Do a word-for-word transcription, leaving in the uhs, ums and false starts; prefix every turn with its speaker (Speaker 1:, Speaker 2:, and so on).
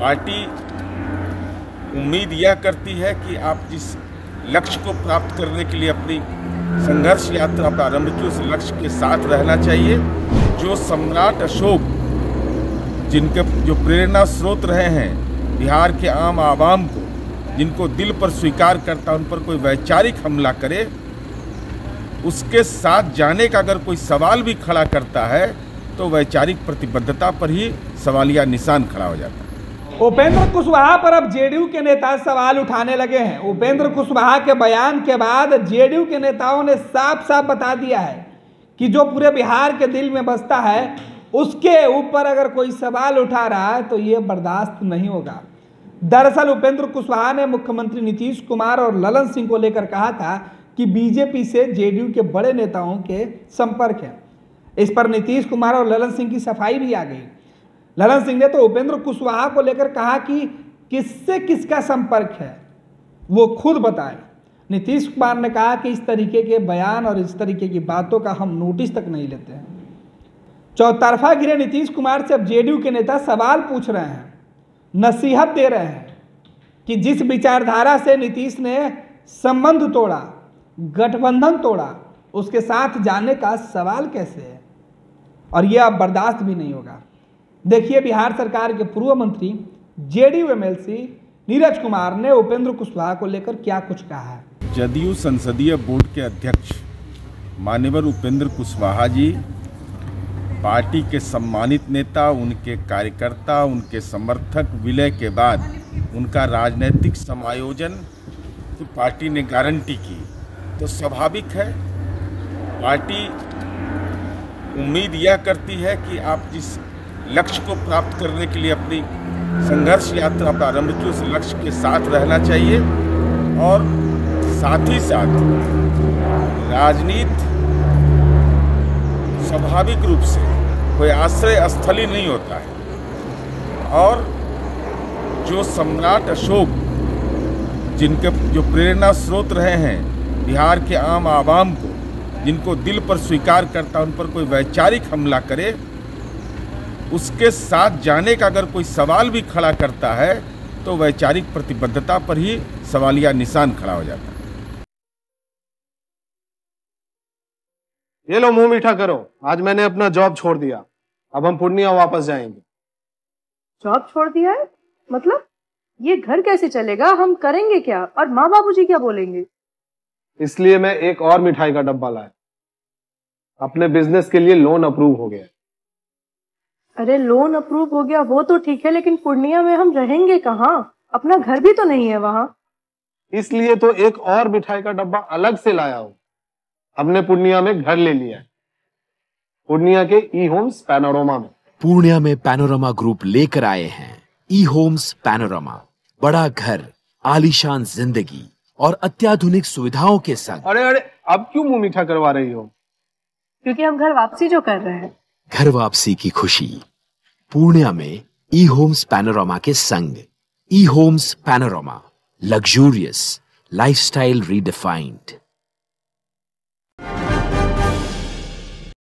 Speaker 1: Party उम्मीद यह करती है कि आप जिस लक्ष्य को प्राप्त करने के लिए अपनी संघर्ष यात्रा प्रारंभ की, उस लक्ष्य के साथ रहना चाहिए। जो सम्राट अशोक, जिनके जो प्रेरणा स्रोत रहे हैं बिहार के आम आवाम को, जिनको दिल पर स्वीकार करता, उन पर कोई वैचारिक हमला करे, उसके साथ जाने का अगर कोई सवाल भी खड़ा करता है तो वैचारिक प्रतिबद्धता पर ही सवालिया निशान खड़ा हो जाता है।
Speaker 2: उपेंद्र कुशवाहा पर अब जेडीयू के नेता सवाल उठाने लगे हैं। उपेंद्र कुशवाहा के बयान के बाद जेडीयू के नेताओं ने साफ साफ बता दिया है कि जो पूरे बिहार के दिल में बसता है उसके ऊपर अगर कोई सवाल उठा रहा है तो ये बर्दाश्त नहीं होगा। दरअसल उपेंद्र कुशवाहा ने मुख्यमंत्री नीतीश कुमार और ललन सिंह को लेकर कहा था कि बीजेपी से जेडीयू के बड़े नेताओं के संपर्क है। इस पर नीतीश कुमार और ललन सिंह की सफाई भी आ गई। ललन सिंह ने तो उपेंद्र कुशवाहा को लेकर कहा कि किससे किसका संपर्क है वो खुद बताएं। नीतीश कुमार ने कहा कि इस तरीके के बयान और इस तरीके की बातों का हम नोटिस तक नहीं लेते हैं। चौतरफा गिरे नीतीश कुमार से अब जेडीयू के नेता सवाल पूछ रहे हैं, नसीहत दे रहे हैं कि जिस विचारधारा से नीतीश ने संबंध तोड़ा, गठबंधन तोड़ा, उसके साथ जाने का सवाल कैसे है, और यह अब बर्दाश्त भी नहीं होगा। देखिए बिहार सरकार के पूर्व मंत्री जेडीयू एमएलसी नीरज कुमार ने उपेंद्र कुशवाहा को लेकर क्या कुछ कहा है।
Speaker 1: जदयू संसदीय बोर्ड के अध्यक्ष माननीय उपेंद्र कुशवाहा जी पार्टी के सम्मानित नेता, उनके कार्यकर्ता, उनके समर्थक विलय के बाद उनका राजनीतिक समायोजन तो पार्टी ने गारंटी की, तो स्वाभाविक है पार्टी उम्मीद यह करती है कि आप जिस लक्ष्य को प्राप्त करने के लिए अपनी संघर्ष यात्रा प्रारंभ की, उस लक्ष्य के साथ रहना चाहिए। और साथ ही साथ राजनीति स्वाभाविक रूप से कोई आश्रय स्थल ही नहीं होता है। और जो सम्राट अशोक, जिनके जो प्रेरणा स्रोत रहे हैं बिहार के आम आवाम को, जिनको दिल पर स्वीकार करता, उन पर कोई वैचारिक हमला करे, उसके साथ जाने का अगर कोई सवाल भी खड़ा करता है तो वैचारिक प्रतिबद्धता पर ही सवालिया निशान खड़ा हो जाता है।
Speaker 3: ये लो मुंह मीठा करो, आज मैंने अपना जॉब छोड़ दिया, अब हम पूर्णिया वापस जाएंगे।
Speaker 4: जॉब छोड़ दिया है? मतलब ये घर कैसे चलेगा, हम करेंगे क्या, और माँ बाबूजी क्या बोलेंगे?
Speaker 3: इसलिए मैं एक और मिठाई का डब्बा लाया। अपने बिजनेस के लिए लोन अप्रूव हो गया।
Speaker 4: अरे लोन अप्रूव हो गया वो तो ठीक है, लेकिन पूर्णिया में हम रहेंगे कहाँ? अपना घर भी तो नहीं है वहां।
Speaker 3: इसलिए तो एक और मिठाई का डब्बा अलग से लाया हूं। हमने पूर्णिया में घर ले लिया है, पूर्णिया के ई होम्स पैनोरमा में।
Speaker 5: पूर्णिया में पैनोरमा ग्रुप लेकर आए हैं ई होम्स पैनोरमा, बड़ा घर, आलीशान जिंदगी और अत्याधुनिक सुविधाओं के संग।
Speaker 3: अरे अरे अब क्यों मुंह मीठा करवा रही हो?
Speaker 4: क्योंकि हम घर वापसी जो कर रहे हैं।
Speaker 5: घर वापसी की खुशी पूर्णिया में ई होम्स पैनोरमा के संग। ई homes panorama, luxurious lifestyle redefined.